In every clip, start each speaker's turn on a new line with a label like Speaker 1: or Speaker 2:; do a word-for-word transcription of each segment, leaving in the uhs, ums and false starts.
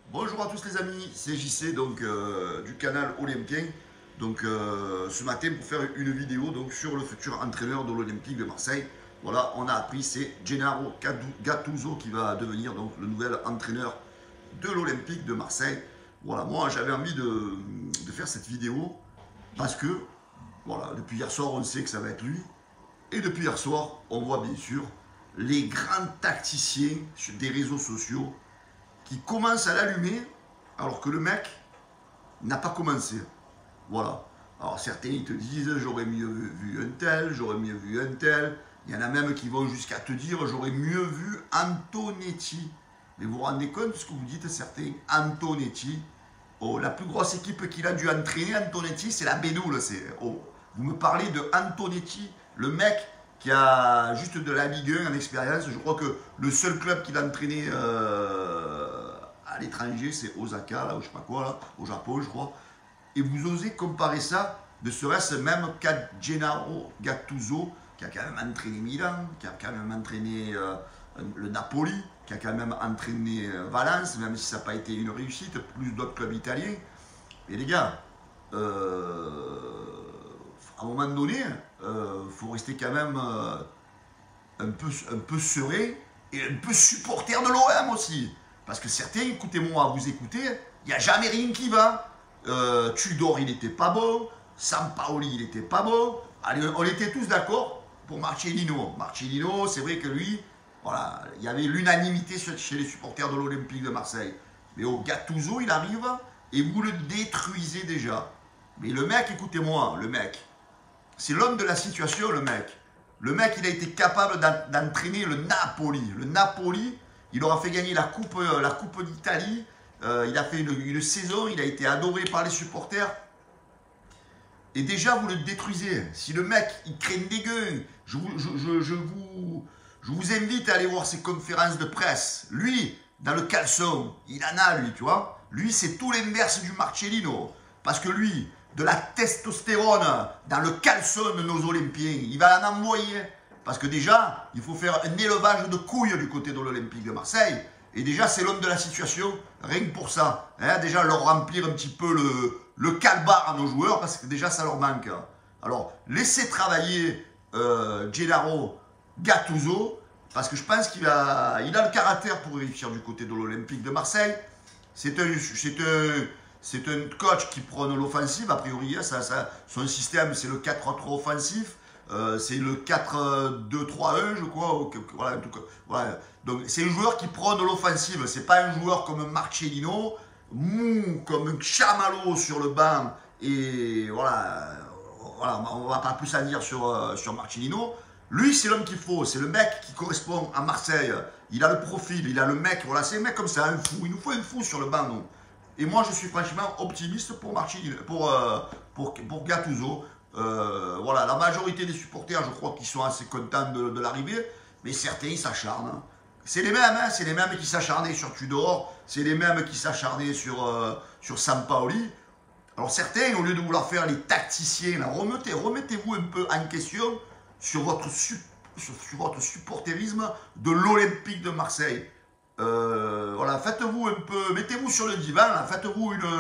Speaker 1: Bonjour à tous les amis, c'est J C donc, euh, du canal Olympien. Donc euh, ce matin pour faire une vidéo donc, sur le futur entraîneur de l'Olympique de Marseille. Voilà, on a appris, c'est Gennaro Gattuso qui va devenir donc, le nouvel entraîneur de l'Olympique de Marseille. Voilà, moi j'avais envie de, de faire cette vidéo parce que voilà, depuis hier soir on sait que ça va être lui. Et depuis hier soir, on voit bien sûr les grands tacticiens sur des réseaux sociaux qui commence à l'allumer alors que le mec n'a pas commencé. Voilà. Alors certains ils te disent j'aurais mieux vu un tel, j'aurais mieux vu un tel. Il y en a même qui vont jusqu'à te dire j'aurais mieux vu Antonetti. Mais vous vous rendez compte de ce que vous dites certains? Antonetti. Oh, la plus grosse équipe qu'il a dû entraîner, Antonetti, c'est la Bédoule. Oh, vous me parlez de Antonetti, le mec qui a juste de la Ligue un en expérience. Je crois que le seul club qu'il a entraîné euh, à l'étranger, c'est Osaka, là, ou je sais pas quoi, là, au Japon, je crois. Et vous osez comparer ça, ne serait-ce même qu'à Gennaro Gattuso, qui a quand même entraîné Milan, qui a quand même entraîné euh, le Napoli, qui a quand même entraîné Valence, même si ça n'a pas été une réussite, plus d'autres clubs italiens. Et les gars, euh, à un moment donné, il euh, faut rester quand même euh, un, peu, un peu serein et un peu supporter de l'O M aussi. Parce que certains, écoutez-moi, vous écoutez, il n'y a jamais rien qui va. Euh, Tudor, il n'était pas bon. Sampaoli, il n'était pas bon. Allez, on était tous d'accord pour Marcellino. Marcellino, c'est vrai que lui, voilà, il y avait l'unanimité chez les supporters de l'Olympique de Marseille. Mais au Gattuso, il arrive et vous le détruisez déjà. Mais le mec, écoutez-moi, le mec, c'est l'homme de la situation, le mec. Le mec, il a été capable d'entraîner le Napoli. Le Napoli, il aura fait gagner la Coupe, la coupe d'Italie. Euh, il a fait une, une saison, il a été adoré par les supporters. Et déjà, vous le détruisez. Si le mec, il crée des gueules, je vous, je, je, je, vous, je vous invite à aller voir ses conférences de presse. Lui, dans le caleçon, il en a, lui, tu vois. Lui, c'est tout l'inverse du Marcellino. Parce que lui, de la testostérone dans le caleçon de nos Olympiens, il va en envoyer. Parce que déjà, il faut faire un élevage de couilles du côté de l'Olympique de Marseille. Et déjà, c'est l'homme de la situation, rien que pour ça. Hein, déjà, leur remplir un petit peu le, le calbar à nos joueurs, parce que déjà, ça leur manque. Alors, laissez travailler euh, Gennaro Gattuso, parce que je pense qu'il a, il a le caractère pour réussir du côté de l'Olympique de Marseille. C'est un, c'est un, c'est un coach qui prône l'offensive, a priori. Ça, ça, son système, c'est le quatre trois trois offensif. Euh, c'est le quatre deux trois un, je crois. Voilà, en tout cas, voilà. Donc, c'est un joueur qui prône l'offensive. C'est pas un joueur comme Marcellino, mou, comme un chamallow sur le banc. Et voilà, voilà on va pas plus en dire sur, euh, sur Marcellino. Lui, c'est l'homme qu'il faut. C'est le mec qui correspond à Marseille. Il a le profil, il a le mec. Voilà, c'est un mec comme ça, un fou. Il nous faut un fou sur le banc, nous. Et moi, je suis franchement optimiste pour Marcellino, pour, euh, pour, pour Gattuso. Euh, voilà, la majorité des supporters, je crois qu'ils sont assez contents de, de l'arrivée, mais certains, ils s'acharnent. Hein. C'est les mêmes, hein, c'est les mêmes qui s'acharnaient sur Tudor, c'est les mêmes qui s'acharnaient sur, euh, sur Sampaoli. Alors certains, au lieu de vouloir faire les tacticiens, là, remettez, remettez-vous un peu en question sur votre, sur, sur votre supporterisme de l'Olympique de Marseille. Euh, voilà, faites-vous un peu, mettez-vous sur le divan, faites-vous une,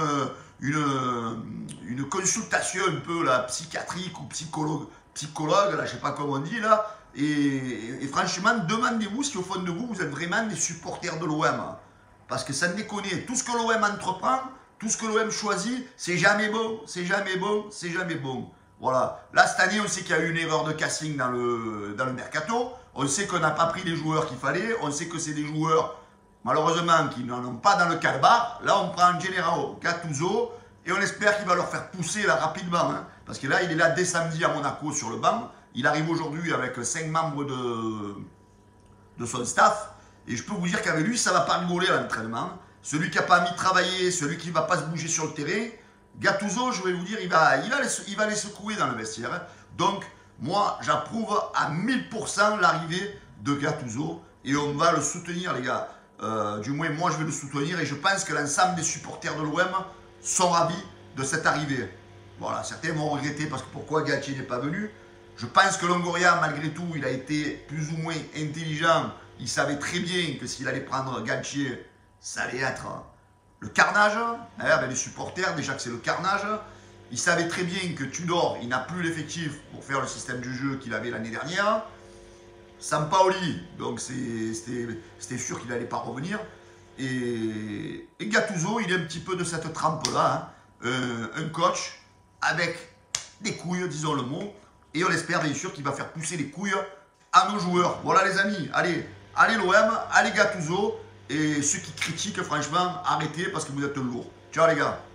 Speaker 1: une, une consultation un peu là, psychiatrique ou psychologue, psychologue, là, je sais pas comment on dit là, et, et, et franchement, demandez-vous si au fond de vous, vous êtes vraiment des supporters de l'O M. Parce que ça ne déconne, tout ce que l'O M entreprend, tout ce que l'O M choisit, c'est jamais bon, c'est jamais bon, c'est jamais bon. Voilà, là cette année, on sait qu'il y a eu une erreur de casting dans le, dans le mercato, on sait qu'on n'a pas pris les joueurs qu'il fallait, on sait que c'est des joueurs malheureusement, qui n'en ont pas dans le calbar. Là, on prend Gennaro Gattuso et on espère qu'il va leur faire pousser là rapidement. Hein, parce que là, il est là dès samedi à Monaco sur le banc. Il arrive aujourd'hui avec cinq membres de, de son staff. Et je peux vous dire qu'avec lui, ça ne va pas rigoler à l'entraînement. Celui qui n'a pas mis de travailler, celui qui ne va pas se bouger sur le terrain, Gattuso, je vais vous dire, il va, il va, les, il va les secouer dans le vestiaire. Hein. Donc, moi, j'approuve à mille pour cent l'arrivée de Gattuso. Et on va le soutenir, les gars. Euh, du moins, moi, je vais le soutenir et je pense que l'ensemble des supporters de l'O M sont ravis de cette arrivée. Voilà, certains vont regretter parce que pourquoi Galtier n'est pas venu. Je pense que Longoria, malgré tout, il a été plus ou moins intelligent. Il savait très bien que s'il allait prendre Galtier, ça allait être le carnage. Hein, ben les supporters, déjà que c'est le carnage. Il savait très bien que Tudor, il n'a plus l'effectif pour faire le système du jeu qu'il avait l'année dernière. Sampaoli, donc c'était sûr qu'il n'allait pas revenir. Et, et Gattuso, il est un petit peu de cette trempe-là. Hein. Euh, un coach avec des couilles, disons le mot. Et on espère bien sûr qu'il va faire pousser les couilles à nos joueurs. Voilà les amis, allez, allez l'O M, allez Gattuso. Et ceux qui critiquent, franchement, arrêtez parce que vous êtes lourds. Ciao les gars.